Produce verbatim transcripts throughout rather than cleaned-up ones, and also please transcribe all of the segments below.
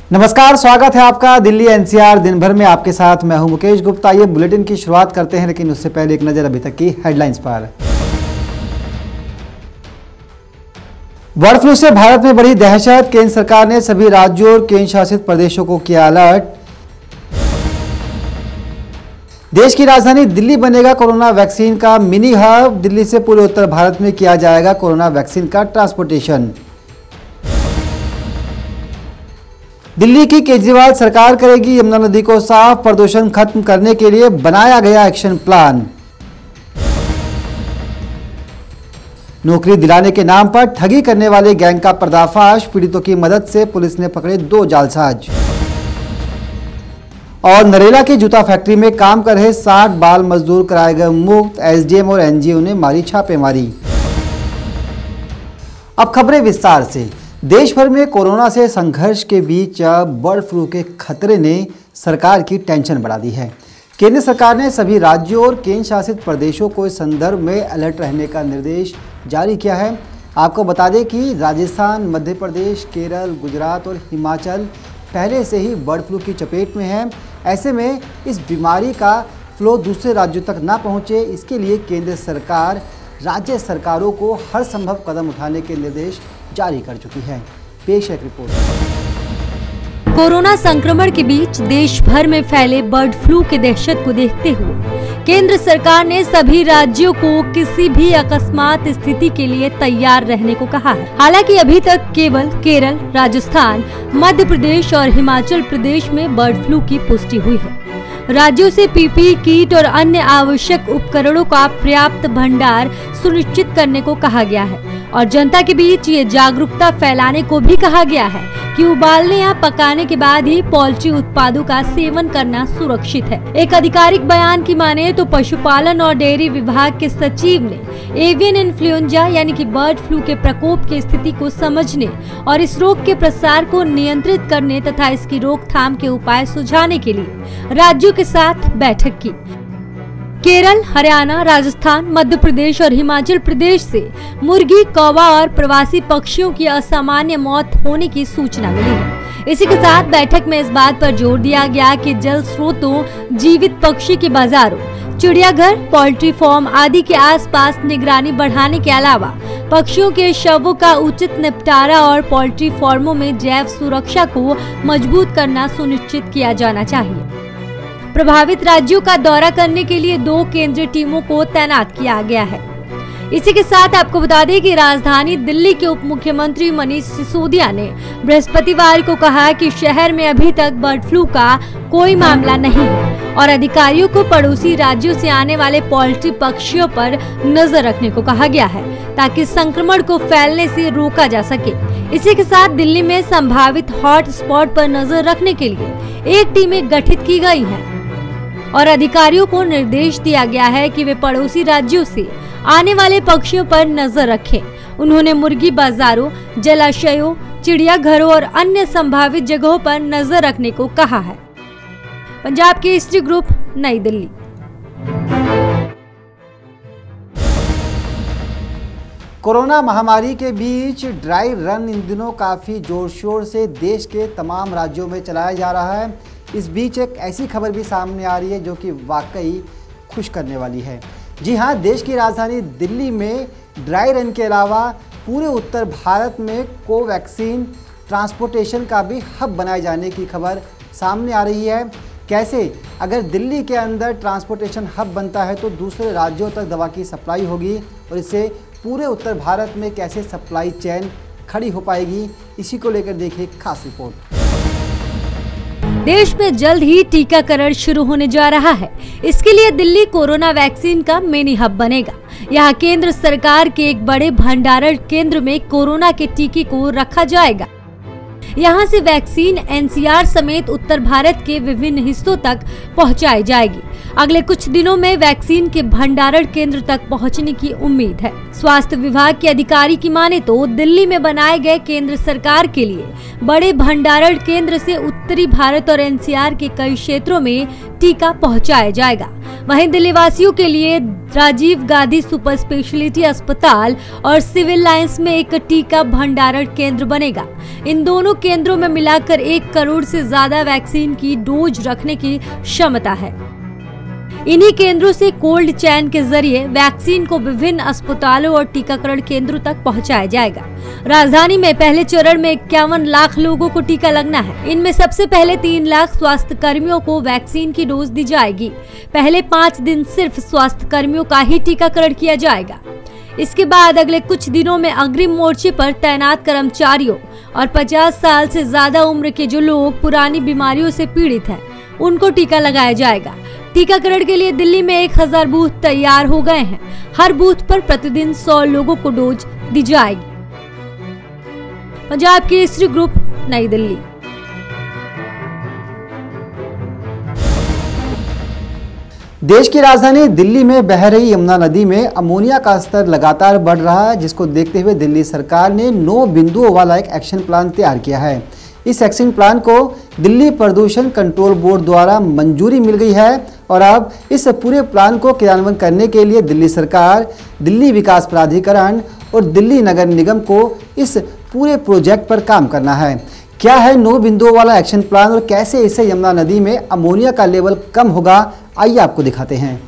नमस्कार, स्वागत है आपका दिल्ली एनसीआर दिन भर में आपके साथ मैं हूं मुकेश गुप्ता। ये बुलेटिन की शुरुआत करते हैं, लेकिन उससे पहले एक नजर अभी तक की हेडलाइंस पर। बर्ड फ्लू से भारत में बढ़ी दहशत, केंद्र सरकार ने सभी राज्यों और केंद्र शासित प्रदेशों को किया अलर्ट। देश की राजधानी दिल्ली बनेगा कोरोना वैक्सीन का मिनी हब, दिल्ली से पूरे उत्तर भारत में किया जाएगा कोरोना वैक्सीन का ट्रांसपोर्टेशन। दिल्ली की केजरीवाल सरकार करेगी यमुना नदी को साफ, प्रदूषण खत्म करने के लिए बनाया गया एक्शन प्लान। नौकरी दिलाने के नाम पर ठगी करने वाले गैंग का पर्दाफाश, पीड़ितों की मदद से पुलिस ने पकड़े दो जालसाज। और नरेला की जूता फैक्ट्री में काम कर रहे साठ बाल मजदूर कराए गए मुक्त, एसडीएम और एनजीओ ने मारी छापेमारी। अब खबरें विस्तार से। देश भर में कोरोना से संघर्ष के बीच बर्ड फ्लू के खतरे ने सरकार की टेंशन बढ़ा दी है। केंद्र सरकार ने सभी राज्यों और केंद्र शासित प्रदेशों को इस संदर्भ में अलर्ट रहने का निर्देश जारी किया है। आपको बता दें कि राजस्थान, मध्य प्रदेश, केरल, गुजरात और हिमाचल पहले से ही बर्ड फ्लू की चपेट में है। ऐसे में इस बीमारी का फ्लो दूसरे राज्यों तक ना पहुंचे, इसके लिए केंद्र सरकार राज्य सरकारों को हर संभव कदम उठाने के निर्देश जारी कर चुकी है। पेश है रिपोर्ट। कोरोना संक्रमण के बीच देश भर में फैले बर्ड फ्लू के दहशत को देखते हुए केंद्र सरकार ने सभी राज्यों को किसी भी अकस्मात स्थिति के लिए तैयार रहने को कहा है। हालांकि अभी तक केवल केरल, राजस्थान, मध्य प्रदेश और हिमाचल प्रदेश में बर्ड फ्लू की पुष्टि हुई है। राज्यों से पीपीई किट और अन्य आवश्यक उपकरणों का पर्याप्त भंडार सुनिश्चित करने को कहा गया है और जनता के बीच ये जागरूकता फैलाने को भी कहा गया है कि उबालने या पकाने के बाद ही पोल्ट्री उत्पादों का सेवन करना सुरक्षित है। एक आधिकारिक बयान की माने तो पशुपालन और डेयरी विभाग के सचिव ने एवियन इन्फ्लुएंजा यानी कि बर्ड फ्लू के प्रकोप की स्थिति को समझने और इस रोग के प्रसार को नियंत्रित करने तथा इसकी रोकथाम के उपाय सुझाने के लिए राज्यों के साथ बैठक की। केरल, हरियाणा, राजस्थान, मध्य प्रदेश और हिमाचल प्रदेश से मुर्गी, कौवा और प्रवासी पक्षियों की असामान्य मौत होने की सूचना मिली है। इसी के साथ बैठक में इस बात पर जोर दिया गया कि जल स्रोतों, जीवित पक्षी के बाजारों, चिड़ियाघर, पोल्ट्री फार्म आदि के आसपास निगरानी बढ़ाने के अलावा पक्षियों के शवों का उचित निपटारा और पोल्ट्री फार्मों में जैव सुरक्षा को मजबूत करना सुनिश्चित किया जाना चाहिए। प्रभावित राज्यों का दौरा करने के लिए दो केंद्रीय टीमों को तैनात किया गया है। इसी के साथ आपको बता दें कि राजधानी दिल्ली के उप मुख्यमंत्री मनीष सिसोदिया ने बृहस्पतिवार को कहा कि शहर में अभी तक बर्ड फ्लू का कोई मामला नहीं है और अधिकारियों को पड़ोसी राज्यों से आने वाले पोल्ट्री पक्षियों पर नजर रखने को कहा गया है ताकि संक्रमण को फैलने से रोका जा सके। इसी के साथ दिल्ली में संभावित हॉट स्पॉट पर नजर रखने के लिए एक टीमें गठित की गई हैं और अधिकारियों को निर्देश दिया गया है कि वे पड़ोसी राज्यों से आने वाले पक्षियों पर नजर रखें। उन्होंने मुर्गी बाजारों, जलाशयों, चिड़ियाघरों और अन्य संभावित जगहों पर नजर रखने को कहा है। पंजाब केसरी ग्रुप, नई दिल्ली। कोरोना महामारी के बीच ड्राई रन इन दिनों काफी जोर शोर से देश के तमाम राज्यों में चलाया जा रहा है। इस बीच एक ऐसी खबर भी सामने आ रही है जो कि वाकई खुश करने वाली है। जी हाँ, देश की राजधानी दिल्ली में ड्राई रन के अलावा पूरे उत्तर भारत में कोवैक्सीन ट्रांसपोर्टेशन का भी हब बनाए जाने की खबर सामने आ रही है। कैसे? अगर दिल्ली के अंदर ट्रांसपोर्टेशन हब बनता है तो दूसरे राज्यों तक दवा की सप्लाई होगी और इससे पूरे उत्तर भारत में कैसे सप्लाई चेन खड़ी हो पाएगी, इसी को लेकर देखिए खास रिपोर्ट। देश में जल्द ही टीकाकरण शुरू होने जा रहा है। इसके लिए दिल्ली कोरोना वैक्सीन का मिनी हब बनेगा। यहाँ केंद्र सरकार के एक बड़े भंडारण केंद्र में कोरोना के टीके को रखा जाएगा। यहाँ से वैक्सीन एनसीआर समेत उत्तर भारत के विभिन्न हिस्सों तक पहुँचाई जाएगी। अगले कुछ दिनों में वैक्सीन के भंडारण केंद्र तक पहुँचने की उम्मीद है। स्वास्थ्य विभाग के अधिकारी की माने तो दिल्ली में बनाए गए केंद्र सरकार के लिए बड़े भंडारण केंद्र से उत्तरी भारत और एनसीआर के कई क्षेत्रों में टीका पहुँचाया जाएगा। वहीं दिल्ली वासियों के लिए राजीव गांधी सुपर स्पेशलिटी अस्पताल और सिविल लाइंस में एक टीका भंडारण केंद्र बनेगा। इन दोनों केंद्रों में मिलाकर एक करोड़ से ज्यादा वैक्सीन की डोज रखने की क्षमता है। इन्हीं केंद्रों से कोल्ड चेन के जरिए वैक्सीन को विभिन्न अस्पतालों और टीकाकरण केंद्रों तक पहुंचाया जाएगा। राजधानी में पहले चरण में इक्यावन लाख लोगों को टीका लगना है। इनमें सबसे पहले तीन लाख स्वास्थ्य कर्मियों को वैक्सीन की डोज दी जाएगी। पहले पाँच दिन सिर्फ स्वास्थ्य कर्मियों का ही टीकाकरण किया जाएगा। इसके बाद अगले कुछ दिनों में अग्रिम मोर्चे पर तैनात कर्मचारियों और पचास साल से ज्यादा उम्र के जो लोग पुरानी बीमारियों से पीड़ित हैं, उनको टीका लगाया जाएगा। टीकाकरण के लिए दिल्ली में एक हजार बूथ तैयार हो गए हैं। हर बूथ पर प्रतिदिन सौ लोगों को डोज दी जाएगी। पंजाब केसरी ग्रुप, नई दिल्ली। देश की राजधानी दिल्ली में बह रही यमुना नदी में अमोनिया का स्तर लगातार बढ़ रहा है, जिसको देखते हुए दिल्ली सरकार ने नौ बिंदुओं वाला एक एक्शन प्लान तैयार किया है। इस एक्शन प्लान को दिल्ली प्रदूषण कंट्रोल बोर्ड द्वारा मंजूरी मिल गई है और अब इस पूरे प्लान को क्रियान्वयन करने के लिए दिल्ली सरकार, दिल्ली विकास प्राधिकरण और दिल्ली नगर निगम को इस पूरे प्रोजेक्ट पर काम करना है। क्या है नौ बिंदुओं वाला एक्शन प्लान और कैसे इससे यमुना नदी में अमोनिया का लेवल कम होगा, आइए आपको दिखाते हैं।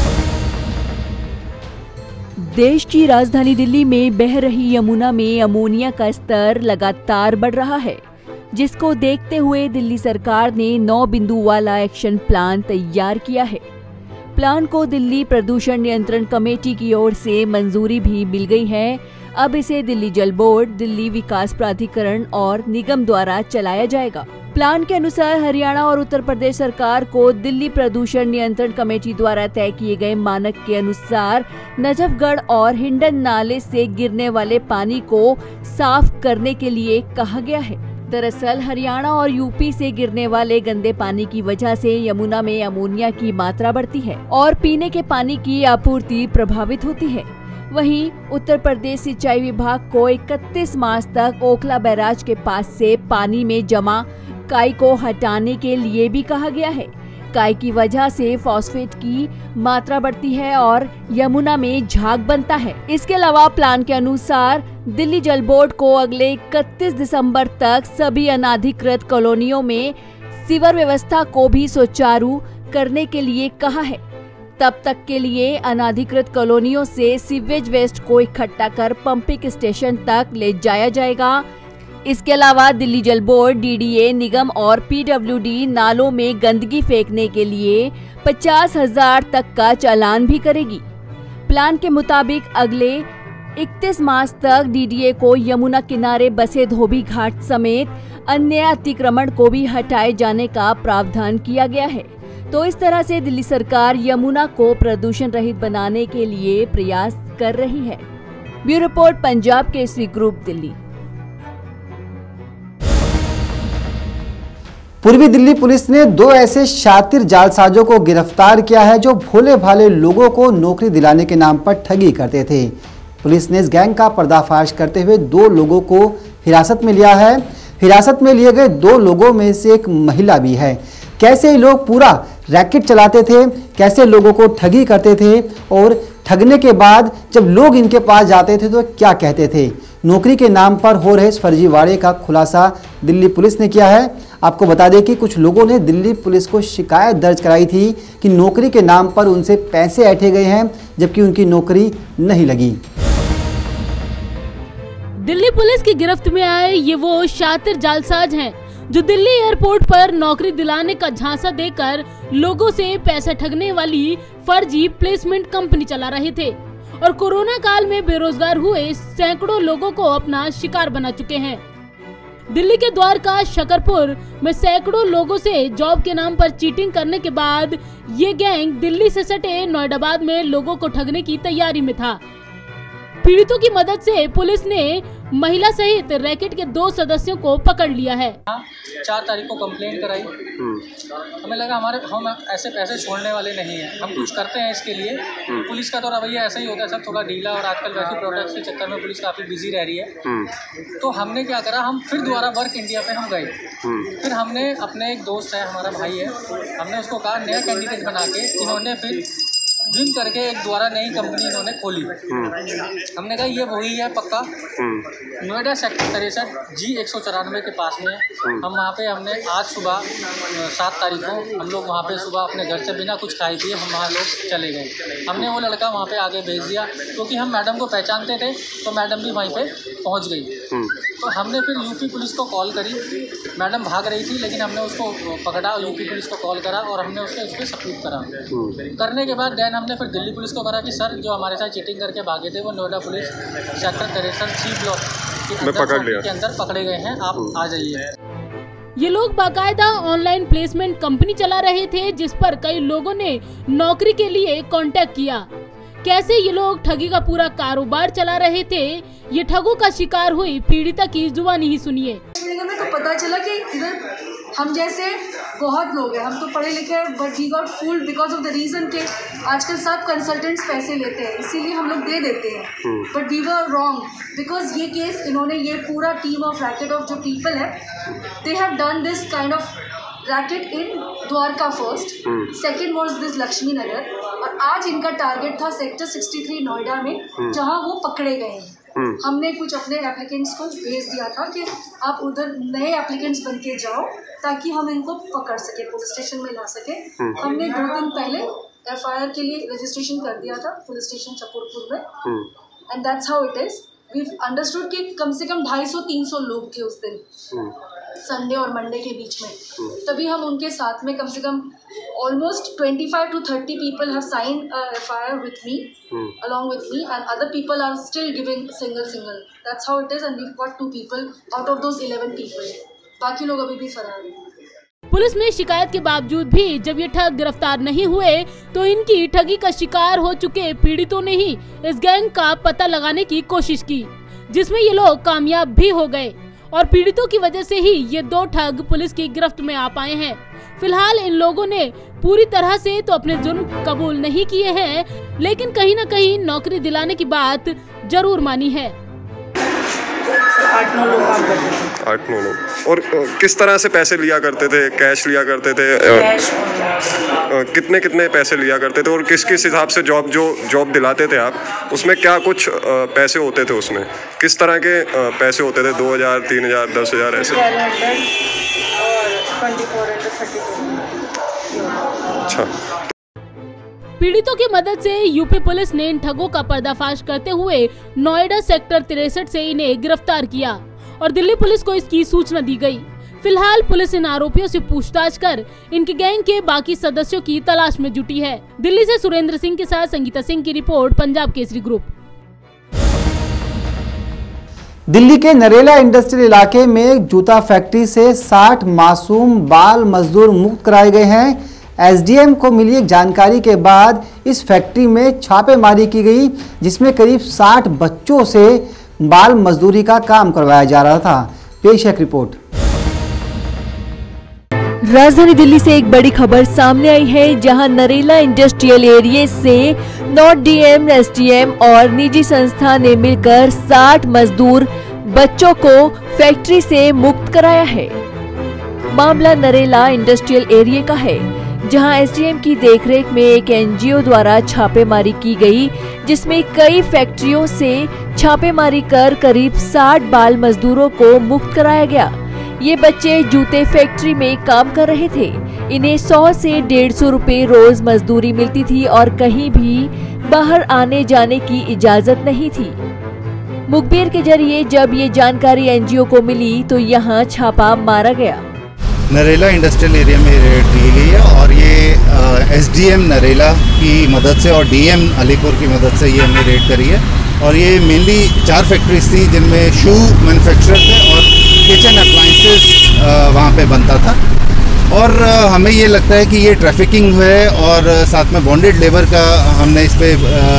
देश की राजधानी दिल्ली में बह रही यमुना में अमोनिया का स्तर लगातार बढ़ रहा है, जिसको देखते हुए दिल्ली सरकार ने नौ बिंदु वाला एक्शन प्लान तैयार किया है। प्लान को दिल्ली प्रदूषण नियंत्रण कमेटी की ओर से मंजूरी भी मिल गई है। अब इसे दिल्ली जल बोर्ड, दिल्ली विकास प्राधिकरण और निगम द्वारा चलाया जाएगा। प्लान के अनुसार हरियाणा और उत्तर प्रदेश सरकार को दिल्ली प्रदूषण नियंत्रण कमेटी द्वारा तय किए गए मानक के अनुसार नजफगढ़ और हिंडन नाले से गिरने वाले पानी को साफ करने के लिए कहा गया है। दरअसल हरियाणा और यूपी से गिरने वाले गंदे पानी की वजह से यमुना में अमोनिया की मात्रा बढ़ती है और पीने के पानी की आपूर्ति प्रभावित होती है। वहीं उत्तर प्रदेश सिंचाई विभाग को इकतीस मार्च तक ओखला बैराज के पास से पानी में जमा काई को हटाने के लिए भी कहा गया है। काई की वजह से फॉस्फेट की मात्रा बढ़ती है और यमुना में झाग बनता है। इसके अलावा प्लान के अनुसार दिल्ली जल बोर्ड को अगले इकतीस दिसंबर तक सभी अनाधिकृत कॉलोनियों में सीवर व्यवस्था को भी सुचारू करने के लिए कहा है। तब तक के लिए अनाधिकृत कॉलोनियों से सीवेज वेस्ट को इकट्ठा कर पंपिंग स्टेशन तक ले जाया जाएगा। इसके अलावा दिल्ली जल बोर्ड, डीडीए, निगम और पीडब्ल्यूडी नालों में गंदगी फेंकने के लिए पचास हजार तक का चालान भी करेगी। प्लान के मुताबिक अगले इकतीस मार्च तक डीडीए को यमुना किनारे बसे धोबी घाट समेत अन्य अतिक्रमण को भी हटाए जाने का प्रावधान किया गया है। तो इस तरह से दिल्ली सरकार यमुना को प्रदूषण रहित बनाने के लिए प्रयास कर रही है। Bureau report, Punjab Kesari group, Delhi. पूर्वी दिल्ली पुलिस ने दो ऐसे शातिर जालसाजों को गिरफ्तार किया है जो भोले भाले लोगों को नौकरी दिलाने के नाम पर ठगी करते थे। पुलिस ने इस गैंग का पर्दाफाश करते हुए दो लोगों को हिरासत में लिया है। हिरासत में लिए गए दो लोगों में से एक महिला भी है। कैसे ये लोग पूरा रैकेट चलाते थे, कैसे लोगों को ठगी करते थे और ठगने के बाद जब लोग इनके पास जाते थे तो क्या कहते थे, नौकरी के नाम पर हो रहे इस फर्जीवाड़े का खुलासा दिल्ली पुलिस ने किया है। आपको बता दें कि कुछ लोगों ने दिल्ली पुलिस को शिकायत दर्ज कराई थी कि नौकरी के नाम पर उनसे पैसे ऐंठे गए हैं, जबकि उनकी नौकरी नहीं लगी। दिल्ली पुलिस की गिरफ्त में आए ये वो शातिर जालसाज हैं जो दिल्ली एयरपोर्ट पर नौकरी दिलाने का झांसा देकर लोगों से पैसे ठगने वाली फर्जी प्लेसमेंट कंपनी चला रहे थे और कोरोना काल में बेरोजगार हुए सैकड़ों लोगों को अपना शिकार बना चुके हैं। दिल्ली के द्वारका, शकरपुर में सैकड़ों लोगों से जॉब के नाम पर चीटिंग करने के बाद ये गैंग दिल्ली से सटे नोएडाबाद में लोगों को ठगने की तैयारी में था। पीड़ितों की मदद से पुलिस ने महिला सहित रैकेट के दो सदस्यों को पकड़ लिया है। चार तारीख को कंप्लेंट कराई। हमें लगा हमारे हम ऐसे पैसे छोड़ने वाले नहीं हैं, हम कुछ करते हैं इसके लिए। पुलिस का तो रवैया ऐसा ही होता है, सब थोड़ा ढीला, और आजकल वैसे प्रोडक्ट्स के चक्कर में पुलिस काफ़ी बिजी रह रही है। तो हमने क्या करा, हम फिर दोबारा वर्क इंडिया पे हम गए। फिर हमने अपने एक दोस्त है, हमारा भाई है, हमने उसको कहा नया कैंडिडेट बना के इन्होंने फिर ड्रीम करके एक द्वारा नई कंपनी इन्होंने खोली। हमने कहा ये वही है पक्का, नोएडा सेक्टर तिरसठ जी एक सौ चौरानवे के पास में। हम वहाँ पे हमने आज सुबह सात तारीख को हम लोग वहाँ पे सुबह अपने घर से बिना कुछ खाए पिए हम वहाँ लोग चले गए। हमने वो लड़का वहाँ पे आगे भेज दिया, क्योंकि हम मैडम को पहचानते थे, तो मैडम भी वहीं पे पहुँच गई। तो हमने फिर यूपी पुलिस को कॉल करी, मैडम भाग रही थी, लेकिन हमने उसको पकड़ा, यूपी पुलिस को कॉल करा और हमने उसको उस पर सबूत करा। करने के बाद देन हमने फिर दिल्ली पुलिस को करा कि सर जो हमारे साथ चीटिंग करके भागे थे वो नोएडा पुलिस सेक्टर तिरसठ सी ब्लॉक के अंदर के अंदर पकड़े गए हैं, आप आ जाइए। ये लोग बाकायदा ऑनलाइन प्लेसमेंट कंपनी चला रहे थे, जिस पर कई लोगों ने नौकरी के लिए कांटेक्ट किया। कैसे ये लोग ठगी का पूरा कारोबार चला रहे थे, ये ठगों का शिकार हुई पीड़िता की जुबानी ही सुनिए। तो पता चला कि इधर हम जैसे बहुत लोग हैं, हम तो पढ़े लिखे हैं, but we got fooled because of the reason के आजकल सब कंसल्टेंट्स पैसे लेते हैं, इसीलिए हम लोग दे देते हैं। But we were wrong, because ये केस इन्होंने, ये पूरा टीम ऑफ रैकेट ऑफ जो पीपल है, they have done this kind of racket in Dwarka first, second was this Laxmi Nagar, और आज इनका टारगेट था सेक्टर सिक्सटी थ्री नोएडा में, जहाँ वो पकड़े गए हैं। हमने कुछ अपने एप्लीकेंट्स को भेज दिया था कि आप उधर नए एप्लीकेंट्स बन के जाओ ताकि हम इनको पकड़ सके, पुलिस स्टेशन में ला सके। हमने दो दिन पहले एफ आई आर के लिए रजिस्ट्रेशन कर दिया था पुलिस स्टेशन चपुरपुर में, and that's how it is. We understood कि कम से कम ढाई सौ तीन सौ लोग थे उस दिन, संडे और मंडे के बीच में। तभी हम उनके साथ में कम से कम almost twenty-five to thirty people have signed a F I R with me, hmm. along with me, and other people are still giving single single. That's how it is, and we've got two people out of those eleven people. बाकी लोग अभी भी फरार हैं। Police में शिकायत के बावजूद भी जब ये ठग गिरफ्तार नहीं हुए, तो इनकी ठगी का शिकार हो चुके पीड़ितों ने ही इस गैंग का पता लगाने की कोशिश की, जिसमें ये लोग कामयाब भी हो गए, और पीड़ितों की वजह से ही ये दो ठग पुलिस की गिरफ्त में आ पाए हैं। फिलहाल इन लोगों ने पूरी तरह से तो अपने जुर्म कबूल नहीं किए हैं, लेकिन कहीं न कहीं नौकरी दिलाने की बात जरूर मानी है। आठ नौ लोग काम करते थे। आठ नौ लोग। और किस तरह से पैसे लिया करते थे? कैश लिया करते थे? कैश कितने कितने पैसे लिया करते थे, और किस किस हिसाब से जॉब जो जॉब दिलाते थे आप, उसमें क्या कुछ पैसे होते थे? उसमें किस तरह के पैसे होते थे? दो हजार तीन हजार दस हजार ऐसे? अच्छा। पीड़ितों की मदद से यूपी पुलिस ने इन ठगों का पर्दाफाश करते हुए नोएडा सेक्टर तिरसठ से इन्हें गिरफ्तार किया और दिल्ली पुलिस को इसकी सूचना दी गई। फिलहाल पुलिस इन आरोपियों से पूछताछ कर इनके गैंग के बाकी सदस्यों की तलाश में जुटी है। दिल्ली से सुरेंद्र सिंह के साथ संगीता सिंह की रिपोर्ट, पंजाब केसरी ग्रुप। दिल्ली के नरेला इंडस्ट्रियल इलाके में एक जूता फैक्ट्री से साठ मासूम बाल मजदूर मुक्त कराए गए हैं। एस डी एम को मिली एक जानकारी के बाद इस फैक्ट्री में छापेमारी की गई, जिसमें करीब साठ बच्चों से बाल मजदूरी का काम करवाया जा रहा था। पेश है रिपोर्ट। राजधानी दिल्ली से एक बड़ी खबर सामने आई है, जहां नरेला इंडस्ट्रियल एरिया से north D M, S D M और निजी संस्था ने मिलकर साठ मजदूर बच्चों को फैक्ट्री से मुक्त कराया है। मामला नरेला इंडस्ट्रियल एरिया का है, जहां एस डी एम की देखरेख में एक एन जी ओ द्वारा छापेमारी की गई, जिसमें कई फैक्ट्रियों से छापेमारी कर करीब साठ बाल मजदूरों को मुक्त कराया गया। ये बच्चे जूते फैक्ट्री में काम कर रहे थे। इन्हें सौ से डेढ़ सौ रुपए रोज मजदूरी मिलती थी और कहीं भी बाहर आने जाने की इजाजत नहीं थी। मुखबिर के जरिए जब ये जानकारी एन जी ओ को मिली तो यहाँ छापा मारा गया। नरेला इंडस्ट्रियल एरिया में रेड दी गई है और ये एस डी एम नरेला की मदद से और डी एम अलीपुर की मदद से ये हमने रेड करी है। और ये मेनली चार फैक्ट्रीज थी, जिनमें शू मैन्युफैक्चरर थे और किचन अप्लाइंसेस वहाँ पे बनता था। और uh, हमें ये लगता है कि ये ट्रैफिकिंग है और uh, साथ में बॉन्डेड लेबर का हमने इस पर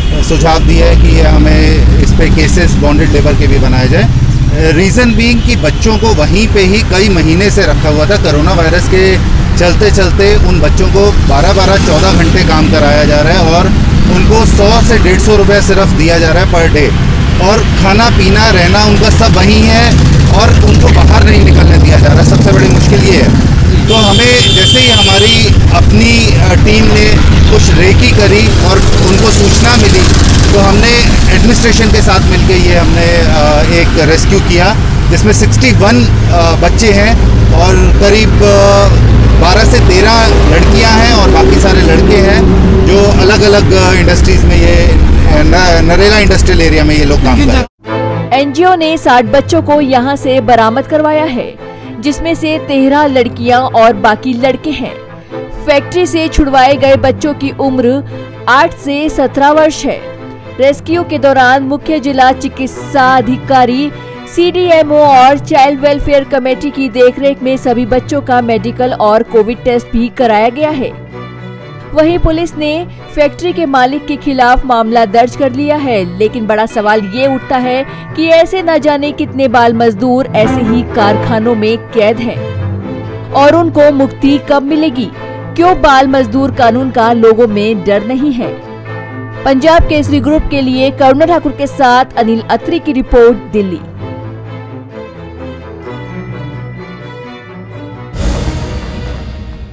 सुझाव दिया है कि हमें इस पे केसेस बॉन्डेड लेबर के भी बनाए जाए। रीज़न बीइंग कि बच्चों को वहीं पे ही कई महीने से रखा हुआ था। कोरोना वायरस के चलते चलते उन बच्चों को बारह बारह चौदह घंटे काम कराया जा रहा है और उनको सौ से डेढ़ सौ रुपये सिर्फ दिया जा रहा है पर डे, और खाना पीना रहना उनका सब वहीं है और उनको बाहर नहीं निकलने दिया जा रहा। सबसे बड़ी मुश्किल ये है। तो हमें जैसे ही हमारी अपनी टीम ने कुछ रेकी करी और उनको सूचना मिली, तो हमने एडमिनिस्ट्रेशन के साथ मिलकर ये हमने एक रेस्क्यू किया, जिसमें इकसठ बच्चे हैं और करीब बारह से तेरह लड़कियां हैं और बाकी सारे लड़के हैं जो अलग अलग इंडस्ट्रीज में, ये नरेला इंडस्ट्रियल एरिया में ये लोग काम कर रहे हैं। एनजीओ ने साठ बच्चों को यहाँ से बरामद करवाया है, जिसमें से तेरह लड़कियां और बाकी लड़के हैं। फैक्ट्री से छुड़वाए गए बच्चों की उम्र आठ से सत्रह वर्ष है। रेस्क्यू के दौरान मुख्य जिला चिकित्सा अधिकारी, सीडीएमओ और चाइल्ड वेलफेयर कमेटी की देखरेख में सभी बच्चों का मेडिकल और कोविड टेस्ट भी कराया गया है। वहीं पुलिस ने फैक्ट्री के मालिक के खिलाफ मामला दर्ज कर लिया है, लेकिन बड़ा सवाल ये उठता है कि ऐसे न जाने कितने बाल मजदूर ऐसे ही कारखानों में कैद हैं और उनको मुक्ति कब मिलेगी। क्यों बाल मजदूर कानून का लोगों में डर नहीं है। पंजाब केसरी ग्रुप के लिए करुणा ठाकुर के साथ अनिल अत्री की रिपोर्ट, दिल्ली।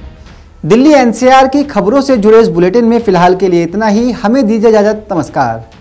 दिल्ली एनसीआर की खबरों से जुड़े इस बुलेटिन में फिलहाल के लिए इतना ही। हमें दीजिए इजाजत। नमस्कार।